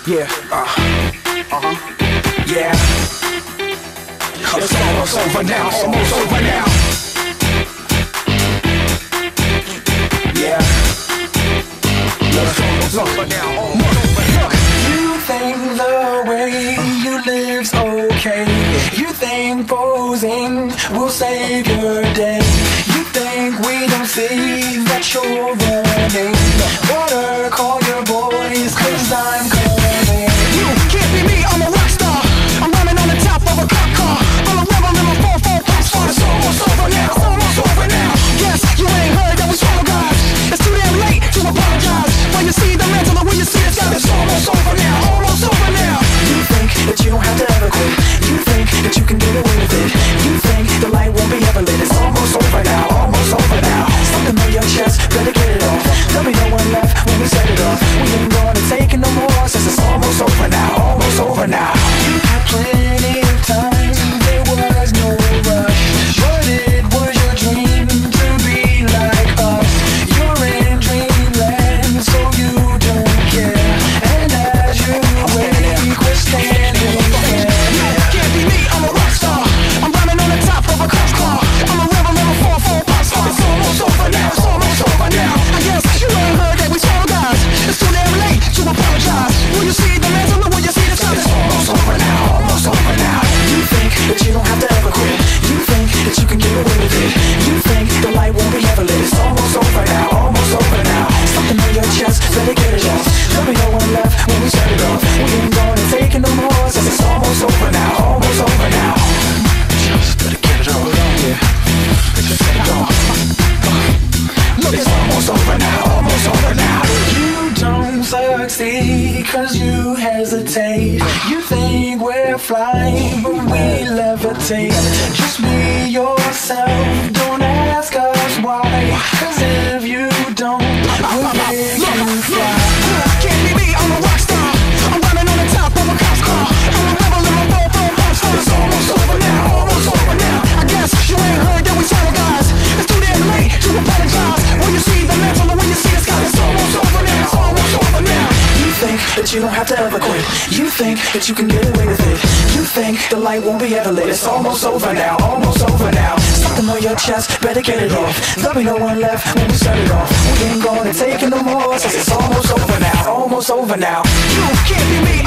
Yeah. Yeah. It's almost over now. Almost over now. Yeah. It's over now. Look. You think the way you live's okay. You think posing will save your day. You think we don't see that you're running. Water, call your boys, 'cause I'm coming. You can't be me, I'm a rock star. I'm running on the top of a cop car. I'm a rebel in my 4-4 pop star. It's almost over now, almost over now. Yes, you ain't heard that we swallow guys. It's too damn late to apologize. When you see the mantle or when you see the sky, it's almost over now, almost over now. You think that you don't have to ever quit. You think that you can get away with it. You think the light won't be ever lit. It's almost over now, almost over now. Something on your chest, better get it off. There'll be no one left when we set it off. We ain't gonna take it no more, since it's almost over now, almost over now. You had plenty of time, there was no rush. But it was your dream to be like us. You're in dreamland, so you don't care. And as you wake, we're standing there. You can't be me, I'm a rock star. I'm running on the top of a cop car. I'm a rebel in a 4-4 pop star. It's almost over now, it's almost over now. I guess you ain't heard that we swallow guys. It's too damn late to apologize. Will you see the mantle or will you see the sun? It's almost over now, almost over now. You think that you don't have to ever quit. You think that you can get away with it. You think the light won't be ever lit. It's almost over now, almost over now. Something on your chest, better get it off. There'll be no one left when we set it off. We ain't gonna take it no more, since it's almost over now, almost over now. Just better get it off. Yeah, better set it off. Look, it's almost over now, almost over now. You don't succeed 'cause you hesitate. You think we're flying, but we levitate. Just be yourself, don't ask us why. 'Cause if you don't, we'll make you fly. Can't be me, I'm a rock star. I'm running on the top of a cop's car. I'm a rebel in my 4-4 pop star. It's almost over now, almost over now. I guess you ain't heard that we swallow guys. It's too damn late to apologize. When you see the mantle or when you see the sky, it's almost over now, it's almost over now. You think that you don't have to ever quit. You think that you can get away with it. You think the light won't be ever lit. It's almost over now, almost over now. Something on your chest, better get it off. There'll be no one left when we set it off. We ain't gonna take it no more, since it's almost over now, almost over now. You can't be me,